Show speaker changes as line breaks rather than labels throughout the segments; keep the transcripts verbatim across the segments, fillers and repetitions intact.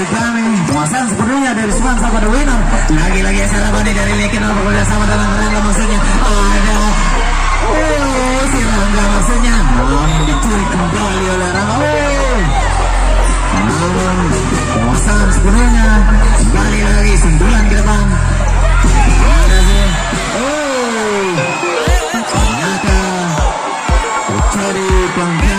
maksud kami penguasaan sepenuhnya dari Suman sama the winner. Lagi-lagi Sarabani dari Lekin bekerja sama dengan Rangga, maksudnya ada oh si Rangga maksudnya namun dicuri kembali oleh Rangga. Oh namun penguasaan sepenuhnya kembali lagi sembilan ke depan. Ada sih oh ternyata terjadi pelanggaran.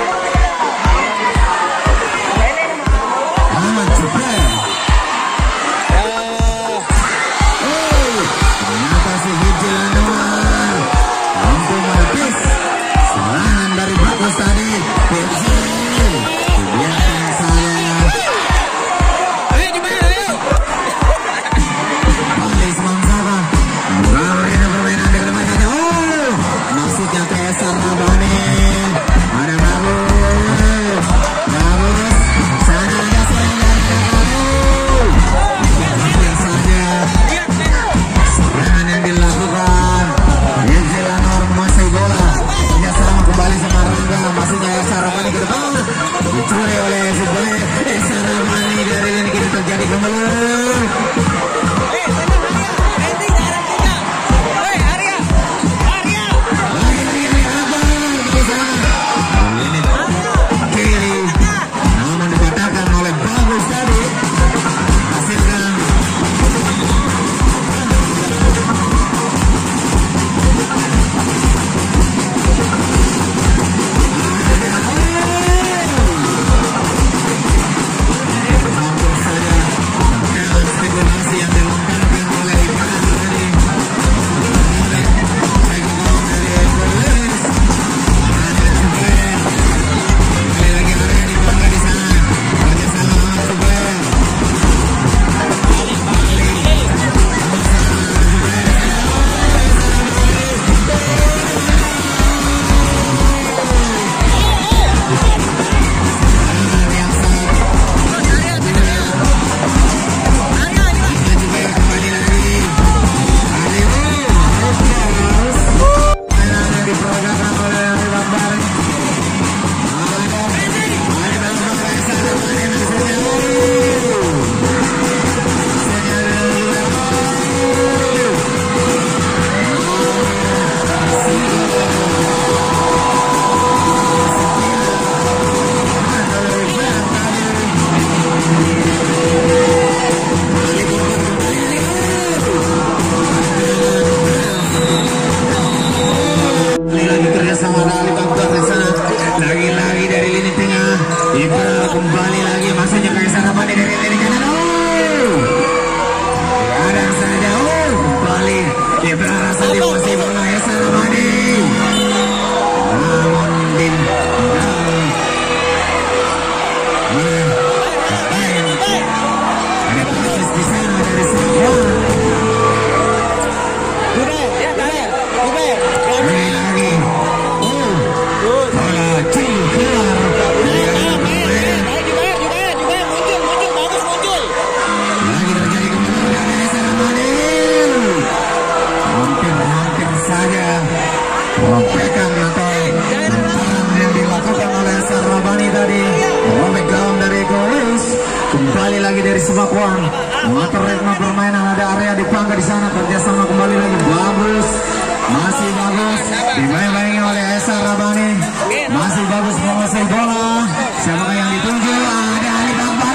Kembali lagi maksudnya kayak Sarabani dari lini kanan. Oh, kadang saja oh kembali dia berasa di masih bola ya Sarabani. Namun din ada proses di sana dari semua. Kembali lagi. Oh, bola cing keluar. Robekan atau yang dilakukan oleh Sarabani tadi, robek gawang dari Golis. Kembali lagi dari Sebakuan, mengatur ritme permainan, ada area dipangga di sana, kerjasama kembali lagi bagus, masih bagus, dimain-mainin oleh Sarabani, masih bagus menguasai bola. Siapakah yang dituju? Ada Ali Bakbar.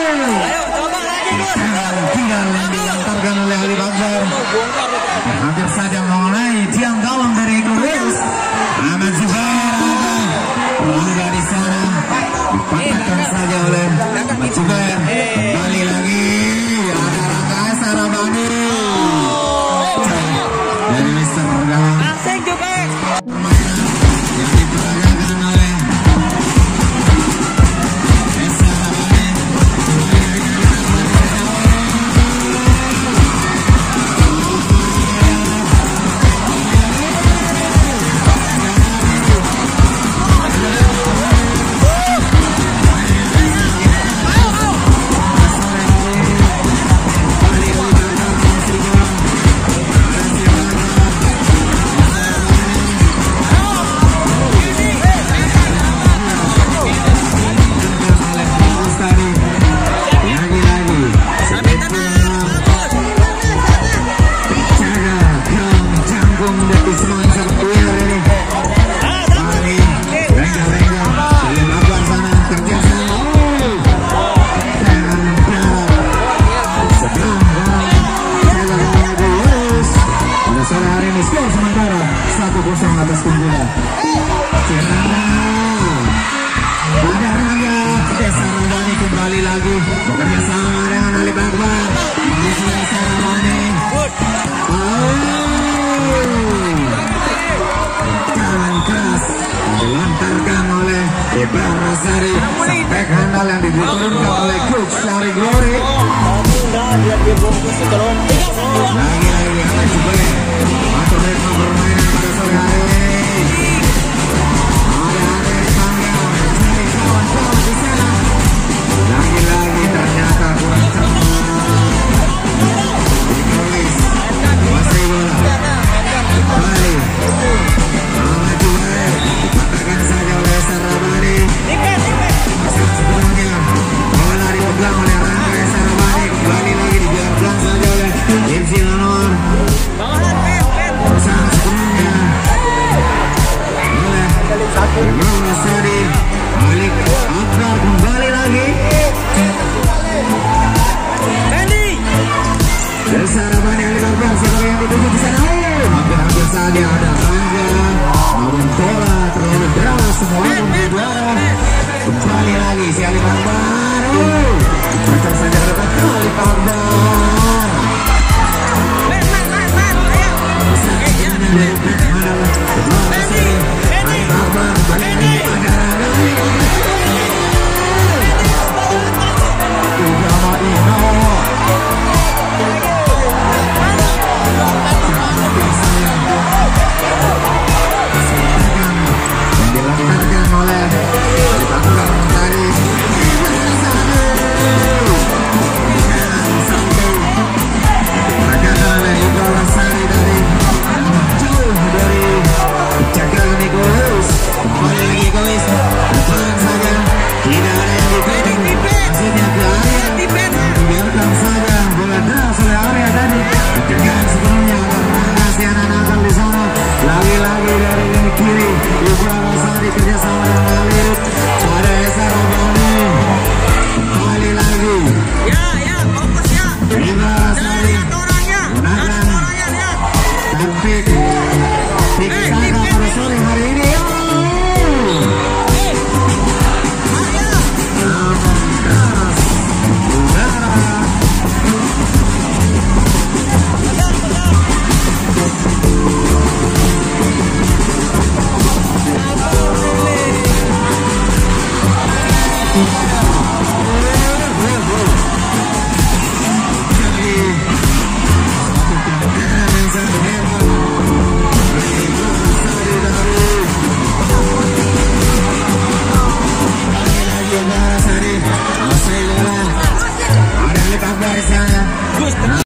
Tinggal yang dilantarkan oleh Ali Bakbar. Hampir saja mengenai tiang gawang dari Golis. Ahmad Zubair ada di sana, dipatahkan saja oleh Ahmad Zubair. Kembali lagi ada Rangga Sarabani dari lebih semangat seperti winner ini. Mari, Rengga Rengga, dari lakukan sana kerja sama. Dengan berat, sedang dalam terus. Pada sore hari ini skor sementara satu kosong atas Tunggula. Cirana, ada Rangga, Desa Rabani kembali lagi bekerja sama dengan Ali Akbar. Masih Desa Rabani. Jalan keras dilantarkan oleh Ibrahim Rasari sampai handal yang diturunkan oleh Coach Sari Glory. Lagi-lagi oleh Jubel atur ritme permainan pada sore hari ini. Ada Aris Bangga mencari kawan-kawan di sana. Lagi-lagi ternyata kurang cepat. Ditulis masih bola kembali maju balik dipatahkan saja oleh Sarabani. Pasang sebenarnya bola dipegang oleh Rangga Sarabani, kembali lagi dibiarkan saja oleh Imsi Lanor. Pasang sebenarnya oleh Ibrahim Rasadi. Alik Akbar kembali lagi. Desa Rabani Ali Akbar siapa yang dituju di sana? Hampir-hampir saja ada Rangga, namun bola terlalu deras semua berjuara. Kembali lagi si Ali Akbar. Bocor saja ke depan Ali Akbar. Bisa sebenarnya dari mana lah? Ali Akbar balik lagi pada Rangga. Ujama Ino. Dilantarkan oleh Alipakar tadi diperagakan oleh Iqbal Rasari dari jauh dari jagaan Nikolis. Kembali lagi Nikolis depan saja, tidak ada yang dipending, maksudnya ke area, dibiarkan saja bola deras oleh area tadi. Dengan sebelumnya akan mengatasi anak-anak di sana. Lagi-lagi dari kiri Ibrahim Rasadi kerjasama dengan Alif. Ada Esa Rabani. Kembali lagi.
Ya, ya, fokus ya.
Ibrahim Rasadi gunakan taktik Tiki Taka pada sore hari ini. Namun keras udara. Thank you.